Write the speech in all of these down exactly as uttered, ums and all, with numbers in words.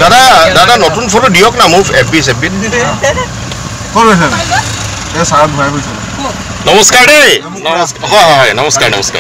দাদা দাদা নতুন ফটো দিয়ক না মোৰ এফবি এফবি কোন হৈছে এ সারা ঘুৰাই গৈছে নমস্কাৰ দেই নমস্কাৰ হয় হয় নমস্কাৰ নমস্কাৰ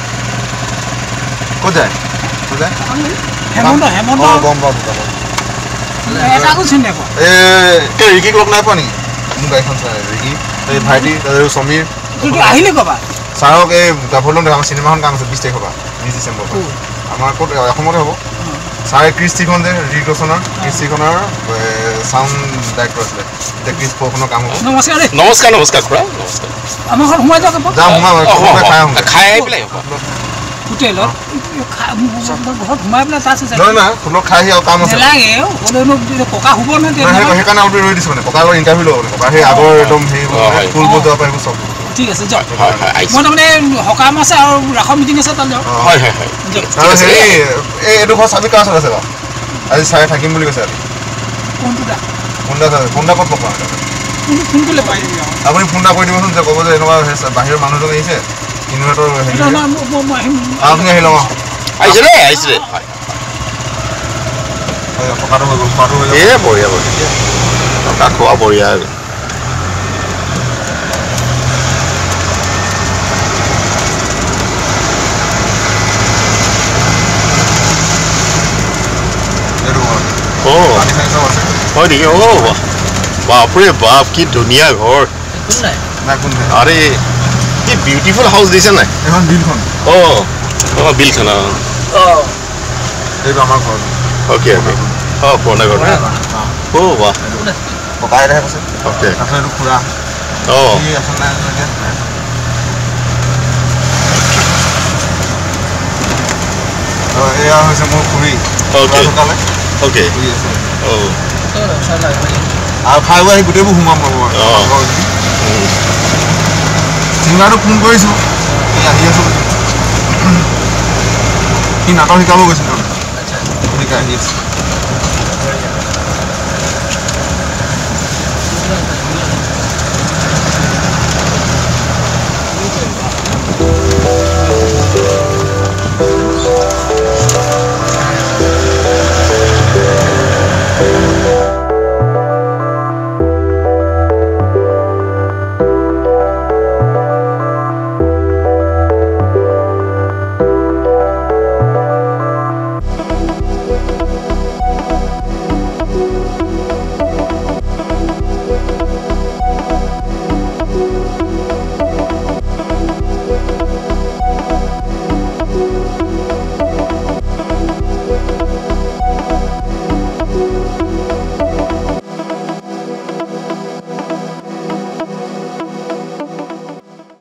কো যায় কো যায় হেমন্ত হেমন্ত গম পাব এটা কো চিনি নাপা এ কে ৰিকি লগ নাই পানি মোৰ গাইখন চাই ৰিকি এই ভাইটি আৰু সমীৰ কিন্তু আহিলে কবা সাৰক এই গাফলন আমাৰ সিনেমাখন কাম আছে বিশ তাৰিখৰ পৰা বিশ ডিসেম্বৰ আমাৰ কোট অসমতে হ'ব সাৰে ক্ৰিষ্টিখন যে ৰিকসনৰ ক্ৰিষ্টিখনৰ সাউন্ড ডাইৰেক্টৰ আছে তে ক্ৰিস ফোনৰ কাম হ'ব নমস্কাৰ নমস্কাৰ নমস্কাৰ খুৰা নমস্কাৰ আমাৰ ঘৰ সোমাই যাওক যাম সোমাই খাই আহোঁ খাই আহি পেলাই হোটেলত ঘৰত সোমাই পেলাই তাত আছে নহয় না ফুলৰ খাই আহি কাম আছে নালাগে হ'লেনো ককা হ'ব নে সেইকাৰণে আপুনি ৰৈ দিছোঁ মানে ককাৰ ইণ্টাৰভিউ ল'ব ককাৰ সেই আগৰ একদম সেই ফুল বজোৱা পাৰিব চব ঠিক আছে যাওক মই তাৰমানে সকাম আছে আৰু ৰাস মিটিং আছে তাত যাওক হয় হয় হয় আৰু হেৰি এই এডোখৰ চাবি কাৰ ওচৰত আছে বাৰু আজি চাৰে থাকিম বুলি কৈছে আজি কোনটো দা ফোন এটা ফোন এটা ক'ত পাব ফোন কৰিলে পাই আপুনি ফোন এটা কৰি দিবচোন যে ক'ব যে এনেকুৱা বাহিৰৰ মানুহজন আহিছে ইনভাৰ্টাৰ হেৰি আপুনি আহি লওক আহিছে দেই আহিছে দেই থকাটো হৈ গ'ল খোৱাটো হৈ এ বঢ়িয়া বঢ়িয়া থকা খোৱা বঢ়িয়া হয় নেকি অ বাপৰে বাপ কি ধুনীয়া ঘৰ আৰে কি বিউটিফুল হাউচ দিছে নাই এখন বিলখন অ অ বিলখন অ এইটো আমাৰ ঘৰ অ'কে অ'কে অ পুৰণা ঘৰ না অ বাহ ককাই দেখা কৈছে অ'কে তাৰপিছত এইটো খুৰা অ এয়া হৈছে মোৰ খুৰী অ'কে অ'কে অ আৰু খাই আহি গোটেইবোৰ সোমাম চিংগাৰটো ফোন কৰিছোঁ আহি আছোঁ সি নাটক শিকাব গৈছিল শিকাই আহি আছে